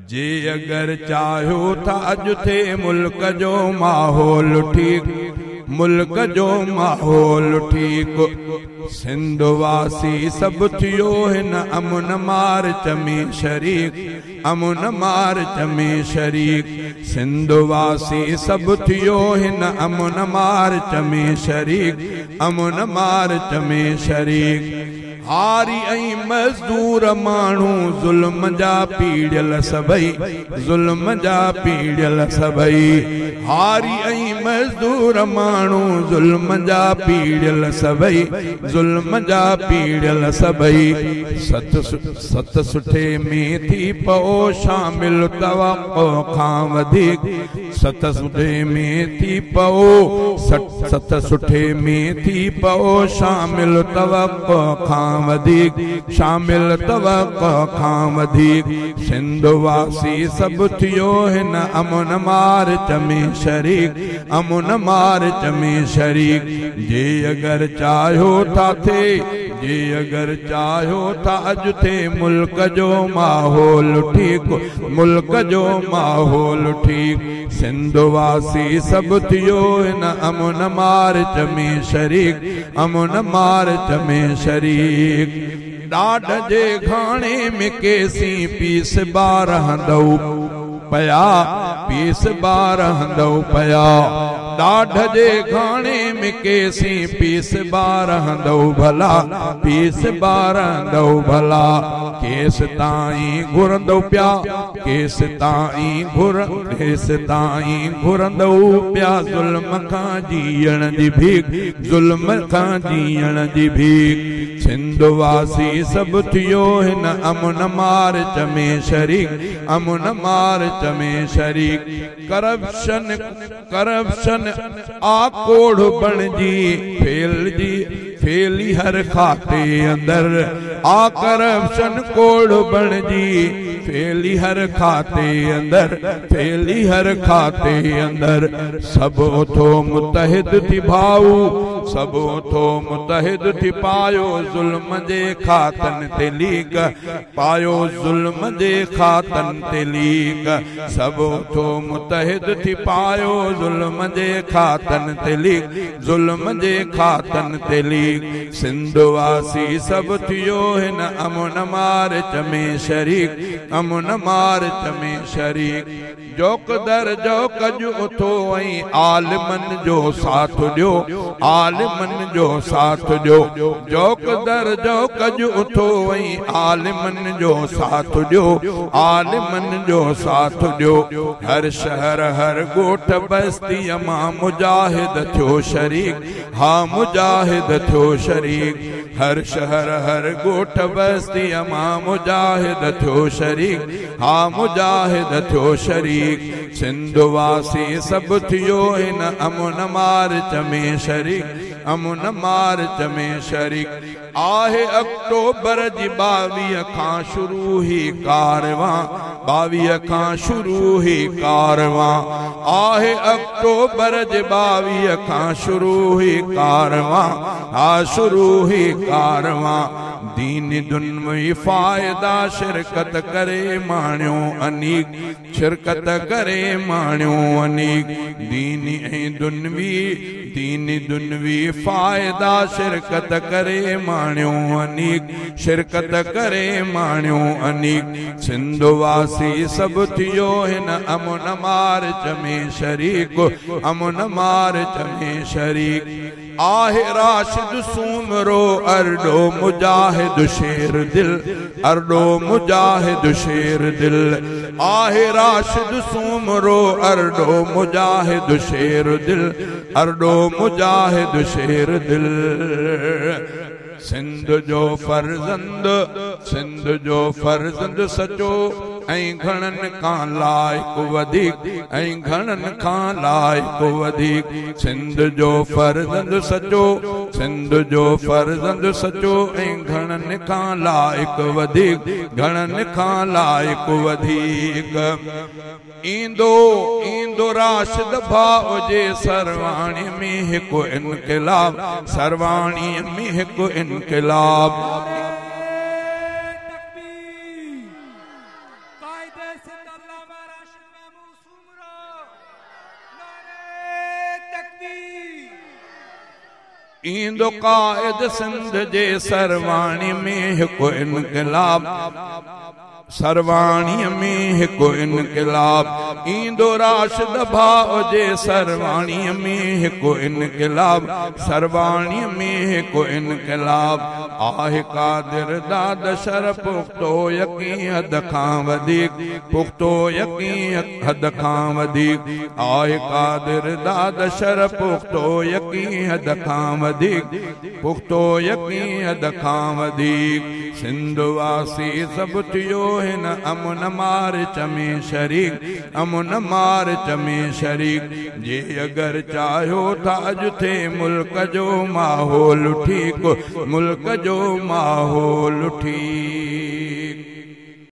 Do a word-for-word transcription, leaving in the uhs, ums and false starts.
जे अगर चाहो था अज थे मुल्क जो माहौल ठीक, मुल्क जो माहौल ठीक। सिंध वासी सब थियो हिन अमुन मार्च में शरीक, अमुन मार्च में शरीक। सिंध वासी सब थियो हिन अमुन मार्च में शरीक, अमुन मार्च में शरीक। हारी ऐं मजदूर माण्हू ज़ुल्म जा पीड़ियल सभई, ज़ुल्म जा पीड़ियल सभई। हारी ऐं मजदूर माण्हू ज़ुल्म जा पीड़ियल सभई, ज़ुल्म जा पीड़ियल सभई। सत सत सुठे में थी पओ शामिल तवक़्क़ो खां वधीक, सत सुठे में थी पओ सत सत सुठे में थी पओ शामिल तवक़्क़ो खां वधीक, शामिल तवक़्क़ो खां वधीक। सिंध वासी सब थियो हिन अमुन मार्च में शरीक, अमुन मार्च में शरीक। जे अगर चाहो था थे, जे अगर चाहो था अज थे मुल्क जो माहौल ठीक, मुल्क जो माहौल ठीक। सिंध वासी सब थियो हिन अमुन मार्च में शरीक, अमुन मार्च में शरीक। ॾाढ जे घाणे में केसी पीस बारहंदऊ पया, पीस बारहंदऊ पया। ॾाढ जे घाणे में केसी पीस बारहंदऊ भला, पीस बारहंदऊ भला। केस ताईं घुरंदऊ प्या, केस ताईं घुर केस ताईं घुरंदऊ प्या। ज़ुल्म खां जीअण जी भीख, ज़ुल्म खां जीअण जी भीख। सिंध वासी सब थियो हिन अमुन मार्च में शरीक, अमुन मार्च में शरीक। करप्शन करप्शन आकोड़ बणजी फैलजी फैली हर खाते अंदर। आ करप्शन कोड़ बणजी फैली हर खाते अंदर, फैली हर खाते अंदर। सब थो मुतहिद थी भाऊ, सब थो मुतहिद थी पायो ज़ुल्म जे खातन ते लीक, पायो ज़ुल्म जे खातन ते लीक। सब थो मुतहिद थी पायो ज़ुल्म जे खातन ते लीक, ज़ुल्म जे खातन ते लीक। सिंध वासी सब थियो हिन अमुन मार्च में शरीक, अमुन मार्च में शरीक। जोक दर जोक जो उथो ऐं आलिमन जो साथ ॾियो, आलिमन जो साथ ॾियो। जोक दर जोक जो उथो ऐं आलिमन जो साथ ॾियो, आलिमन जो साथ ॾियो। हर शहर हर ॻोठ बस्ती मां मुजाहिद थियो शरीक, हा मुजाहिद थियो शरीक। हर शहर हर ॻोठ बस्ती मां मुजाहिद थियो शरीक, हा मुजाहिद थियो शरीक। सिंध वासी सब थियो हिन अमुन मार्च में शरीक, अमुन मार्च में शरीक। आहे अक्टूबर जी बावीह खां शुरू ही कारवां, बावीह खां शुरू ही कारवां। आहे अक्टूबर जे बावीह खां शुरू ही कारवां, हा शुरू ही कारवां। दीन दुन्वी फ़ायदा शिरकत करे माण्यो अनीक, शिरकत करे माण्यो अनीक। दीनी ऐं दुन्वी दीन दुन्वी फ़ायदा शिरकत करे माण्यो अनीक, शिरकत करे माण्यो अनीक। सिंध वासी सब थियो हिन अमुन मार्च में शरीक, अमुन मार्च में शरीक। आहे राशिद सूमरो अरडो मुजाहिद शेर दिल, अरडो मुजाहिद शेर दिल। आहे राशिद सूमरो अरडो मुजाहिद शेर दिल, अरडो मुजाहिद शेर दिल। सिंध जो फर्जंद, सिंध जो फर्जंद सचो ऐं घणनि खां लाइक वधीक, ऐं घणनि खां लाइक वधीक। सिंध जो फर्जंद सचो, सिंध जो फर्जंद सचो ऐं घणनि खां लाइक वधीक, घणनि खां लाइक वधीक। ईंदो ईंदो राशिद भाउ जे सरवाणी में हिकु इनकलाब, सरवाणी में हिकु इनकलाब। ईंदो कायद सिंध जे सरवाणी में हिकु इनकलाब, सरवाणी में हिकु इनकलाब। ईंदो राशिद भाउ जे सरवाणी में हिकु इनकलाब, सरवाणी में हिकु इनकलाब। आहे कादिर दाद शर पुख्तो यकीन हद खां वधीक, पुख्तो यकीन हद खां वधीक। आहे कादिर दाद शर पुख्तो यकीन हद खां वधीक, पुख्तो यकीन हद खां वधीक। सिंध वासी सभु थियो हिन अमुन मार्च में शरीक, अमुन मार्च में शरीक। जे अगर चाहियो था अॼु थे मुल्क जो माहौल ठीक, मुल्क जो माहौल ठीक।